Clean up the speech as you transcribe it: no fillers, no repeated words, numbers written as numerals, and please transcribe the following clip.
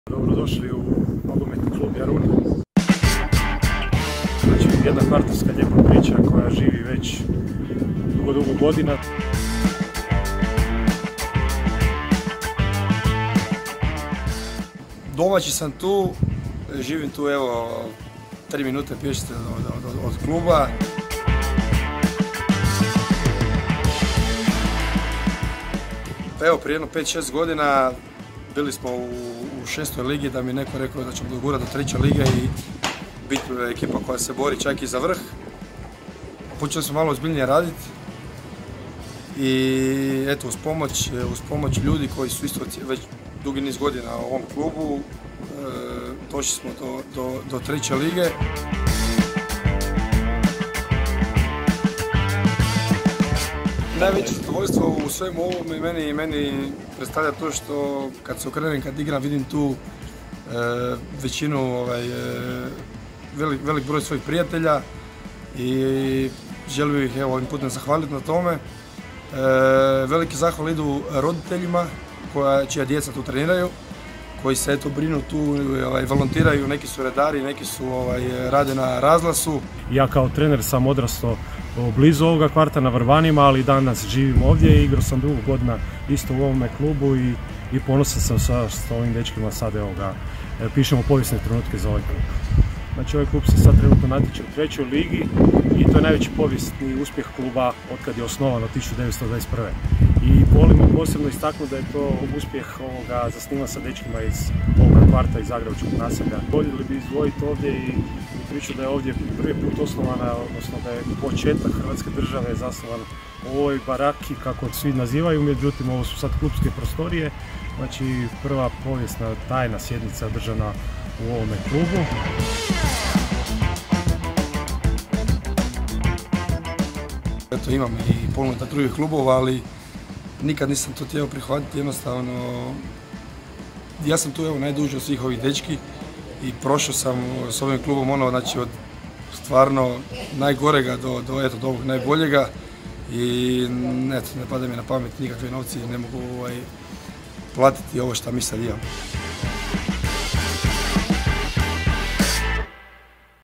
Dobrodošli u nogometni klub Jarun. Znači, jedna kvartovska lijepa priča koja živi već dugo godina. Domaći sam tu, živim tu evo 3 minute pješice od kluba. Pa evo, prije jedno 5-6 godina bili smo u 6. ligi, da mi neko rekao da ćemo dogurati do 3. lige i biti ekipa koja se bori čak i za vrh. Počeli smo malo ozbiljnije raditi i eto, uz pomoć ljudi koji su isto već dugi niz godina u ovom klubu, došli smo do 3. lige. Najveće zadovoljstvo u svemu ovome meni predstavlja to što kad se okrenem, kad igram, vidim tu većinu, velik broj svojih prijatelja i želim bih ovim putem zahvaliti na tome. Veliki zahval idu roditeljima čija djeca tu treniraju, koji se eto brinu tu, volontiraju, neki su redari, neki su rade na razlasu. Ja kao trener sam odrastao blizu ovoga kvarta na Vrbanima, ali danas živim ovdje i igrao sam dugo godina isto u ovome klubu i ponosan sam sa ovim dečkima. Sad evo ga, pišemo povijesne trenutke za ovaj klub. Znači, ovaj klub se sad trenutno natječe u 3. ligi i to je najveći povijesni uspjeh kluba otkad je osnovan od 1921. I volimo posebno istaknuti da je to uspjeh zasnivan sa dečkima iz ovoga kvarta, iz Zagrebačkog naselja. Voljeli bi izdvojiti ovdje i priču da je ovdje prvi put osnovana, odnosno da je početak Hrvatske države zasnovan u ovoj baraki, kako svi nazivaju, međutim ovo su sad klubske prostorije. Znači, prva povijesna tajna sjednica održana u ovome klubu. Eto, imam i ponuda drugih klubova, ali nikad nisam to htio prihvatiti, jednostavno ja sam tu evo najduže od svih ovih dečki i prošao sam s ovim klubom znači od stvarno najgorega do ovog najboljega i ne pada mi na pamet nikakve novci, ne mogu platiti ovo što mi sad imamo.